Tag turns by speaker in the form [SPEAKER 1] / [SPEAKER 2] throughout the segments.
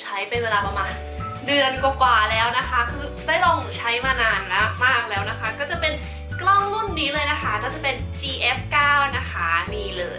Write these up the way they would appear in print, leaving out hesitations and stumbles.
[SPEAKER 1] ใช้เป็นเวลาประมาณเดือนกว่าๆแล้วนะคะคือได้ลองใช้มานานแล้วมากแล้วนะคะก็จะเป็นกล้องรุ่นนี้เลยนะคะก็จะเป็น GF9 นะคะนี่เลย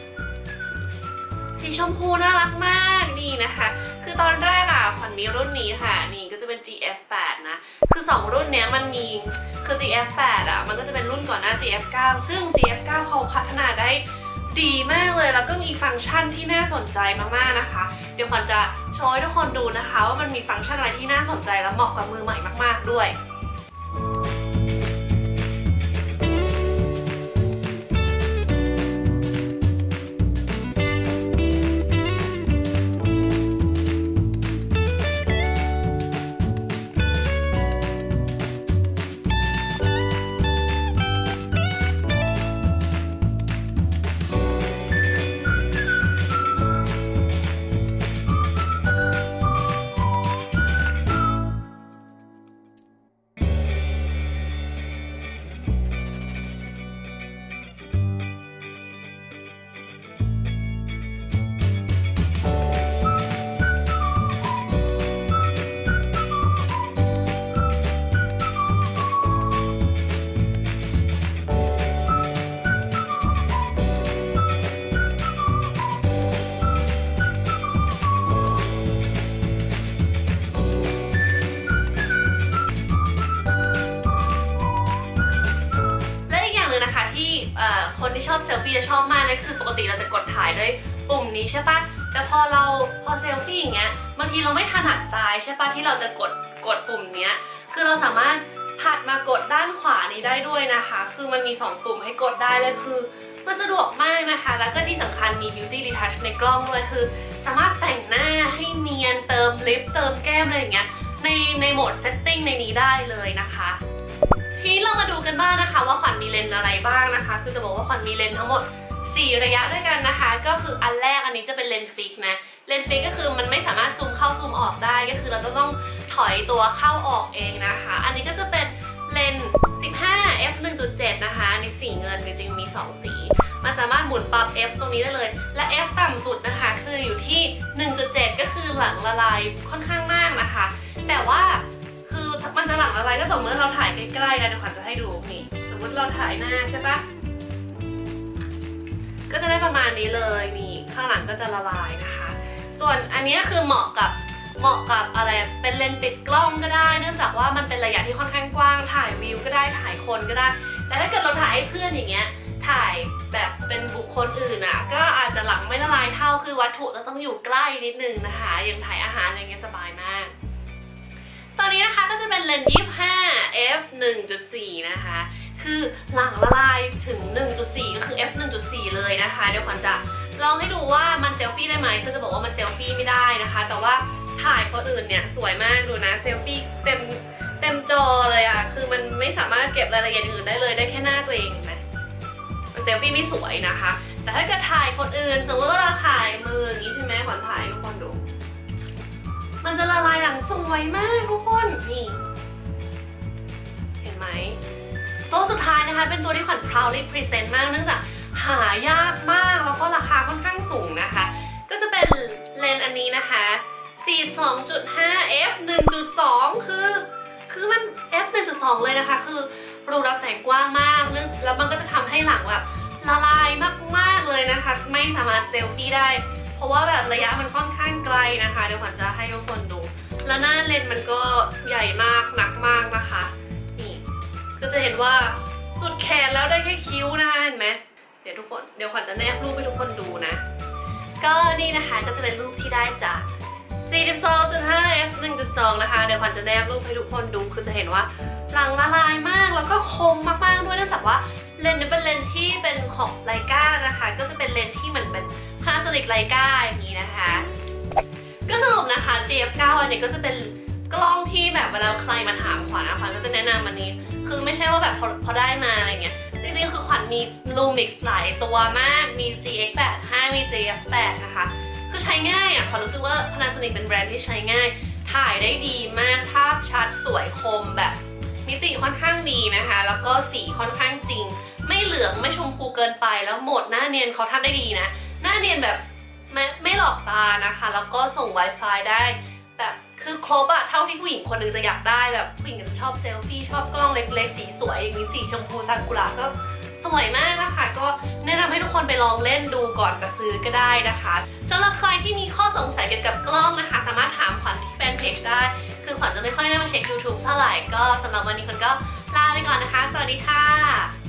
[SPEAKER 1] สีชมพูน่ารักมากนี่นะคะคือตอนแรกขวัญมีรุ่นนี้ค่ะนี่ก็จะเป็น GF8 นะคือ2รุ่นนี้มันมีคือ GF8 มันก็จะเป็นรุ่นก่อนหน้า GF9 ซึ่ง GF9 เขาพัฒนาได้ดีมากเลยแล้วก็มีฟังก์ชันที่น่าสนใจมากๆนะคะเดี๋ยวขวัญจะโชว์ให้ทุกคนดูนะคะว่ามันมีฟังก์ชันอะไรที่น่าสนใจและเหมาะกับมือใหม่มากๆด้วยคนที่ชอบเซลฟี่จะชอบมากเลยคือปกติเราจะกดถ่ายด้วยปุ่มนี้ใช่ปะแต่พอเซลฟี่อย่างเงี้ยบางทีเราไม่ถนัดซ้ายใช่ปะที่เราจะกดปุ่มเนี้ยคือเราสามารถผัดมากดด้านขวานี้ได้ด้วยนะคะคือมันมี2ปุ่มให้กดได้เลยคือมันสะดวกมากนะคะแล้วก็ที่สำคัญมี Beauty Retouch ในกล้องด้วยคือสามารถแต่งหน้าให้เนียนเติมลิปเติมแก้มอะไรอย่างเงี้ยในโหมด Setting ในนี้ได้เลยนะคะทีนี้เรามาดูกันบ้างนะคะว่าขวัญมีเลนส์อะไรบ้างนะคะคือจะบอกว่าขวัญมีเลนส์ทั้งหมด4ระยะด้วยกันนะคะก็คืออันแรกอันนี้จะเป็นเลนส์ฟิกนะเลนส์ฟิกก็คือมันไม่สามารถซูมเข้าซูมออกได้ก็คือเราต้องถอยตัวเข้าออกเองนะคะอันนี้ก็จะเป็นเลนส์15 f 1.7 นะคะในสีเงินจริงๆมี2สีมันสามารถหมุนปรับ f ตรงนี้ได้เลยและ f ต่ำสุดนะคะคืออยู่ที่ 1.7 ก็คือหลังละลายค่อนข้างมากนะคะแต่ว่าคือมันจะหลังละลายก็ต่อเมื่อเราถ่ายใกล้ๆกันเดี๋ยวขวัญจะให้ดูนี่สมมติเราถ่ายหน้าใช่ปะก็จะได้ประมาณนี้เลยนี่ข้างหลังก็จะละลายนะคะส่วนอันนี้คือเหมาะกับอะไรเป็นเลนส์ติดกล้องก็ได้เนื่องจากว่ามันเป็นระยะที่ค่อนข้างกว้างถ่ายวิวก็ได้ถ่ายคนก็ได้แต่ถ้าเกิดเราถ่ายให้เพื่อนอย่างเงี้ยถ่ายแบบเป็นบุคคลอื่นก็อาจจะหลังไม่ละลายเท่าคือวัตถุต้องอยู่ใกล้นิดนึงนะคะอย่างถ่ายอาหารอะไรเงี้ยสบายมากตอนนี้นะคะก็จะเป็นเลนส์25 f 1.4 นะคะคือหลังละลายถึง 1.4 ก็คือ f 1.4 เลยนะคะเดี๋ยวขวัญจะลองให้ดูว่ามันเซลฟี่ได้ไหมคือจะบอกว่ามันเซลฟี่ไม่ได้นะคะแต่ว่าถ่ายคนอื่นเนี่ยสวยมากดูนะเซลฟี่เต็มจอเลยคือมันไม่สามารถเก็บรายละเอียดอื่นได้เลยได้แค่หน้าตัวเองเห็นไหมเซลฟี่ไม่สวยนะคะแต่ถ้าเกิดถ่ายคนอื่นสมมติว่าเราถ่ายมืออย่างนี้ใช่ไหมขวัญถ่ายทุกคนดูมันจะละลายหลังสวยมากทุกคนนี่เห็นไหมตัวสุดท้ายนะคะเป็นตัวที่ขวัญ proudly present มากเนื่องจากหายากมากแล้วก็ราคาค่อนข้างสูงนะคะก็จะเป็นเลนส์อันนี้นะคะ 42.5 f 1.2 คือมัน f 1.2 เลยนะคะคือรูรับแสงกว้างมากแล้วมันก็จะทำให้หลังแบบละลายมากๆเลยนะคะไม่สามารถเซลฟี่ได้เพราะว่าแบบระยะมันค่อนข้างไกลนะคะเดี๋ยวขวัญจะให้ทุกคนดูแล้วหน้าเลนส์มันก็ใหญ่มากหนักมากนะคะนี่ก็จะเห็นว่าสุดแขนแล้วได้แค่คิ้วนะคะเห็นไหมเดี๋ยวขวัญจะแนบรูปให้ทุกคนดูนะก็นี่นะคะก็จะเป็นรูปที่ได้จาก 42.5 f 1.2 นะคะเดี๋ยวขวัญจะแนบรูปให้ทุกคนดูคือจะเห็นว่าหลังละลายมากแล้วก็คมมากๆด้วยเนื่องจากว่าเลนส์นี้เป็นเลนส์ที่เป็นของไลกานะคะก็จะเป็นเลนส์ที่เหมือนเป็น Panasonic ไลกาอย่างนี้นะคะก็สรุปนะคะ GF9 อันนี้ก็จะเป็นกล้องที่แบบเวลาใครมาถามขวัญนะคะก็จะแนะนำอันนี้คือไม่ใช่ว่าแบบพอได้มาอะไรเงี้ยจริงๆคือขวัญมี Lumix หลายตัวมากมี GX85 มี GF8 นะคะคือใช้ง่ายขวัญรู้สึกว่า Panasonic เป็นแบรนด์ที่ใช้ง่ายถ่ายได้ดีมากภาพชัดสวยคมแบบมิติค่อนข้างดีนะคะแล้วก็สีค่อนข้างจริงไม่เหลืองไม่ชมพูเกินไปแล้วโหมดหน้าเนียนเขาทำได้ดีนะหน้าเนียนแบบไม่หลอกตานะคะแล้วก็ส่ง Wi-Fi ได้คือครบอะเท่าที่ผู้หญิงคนหนึ่งจะอยากได้แบบผู้หญิงจะชอบเซลฟี่ชอบกล้องเล็กๆสีสวยอย่างนี้สีชมพูซากุระก็สวยมากนะคะก็แนะนำให้ทุกคนไปลองเล่นดูก่อนจะซื้อก็ได้นะคะสำหรับใครที่มีข้อสงสัยเกี่ยวกับกล้องนะคะสามารถถามขวัญที่แฟนเพจได้คือขวัญจะไม่ค่อยได้มาเช็ค YouTube เท่าไหร่ก็สำหรับวันนี้ขวัญก็ลาไปก่อนนะคะสวัสดีค่ะ